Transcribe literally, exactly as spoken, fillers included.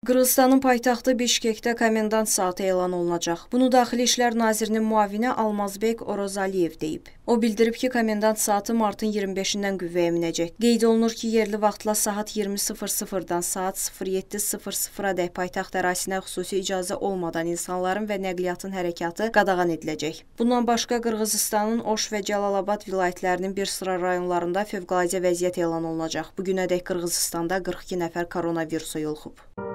Qırğızstanın paytaxtı Bişkekdə komendant saatı elan olunacaq. Bunu Daxili İşlər Nazirinin müavini Almazbek Orozaliyev deyib. O bildirib ki, komendant saatı martın iyirmi beşindən qüvvəyə minəcək. Qeyd olunur ki, yerli vaxtla saat iyirmi sıfır sıfırdan saat sıfır yeddi sıfır sıfıra dək paytaxt ərazisinə xüsusi icazə olmadan insanların və nəqliyyatın hərəkatı qadağan ediləcək. Bundan başqa Qırğızstanın Oş və Cəlalabad vilayətlərinin bir sıra rayonlarında fövqəladə vəziyyət elan olunacaq. Bu günədək Qırğızstanda qırx iki nəfər koronavirusa yoluxub.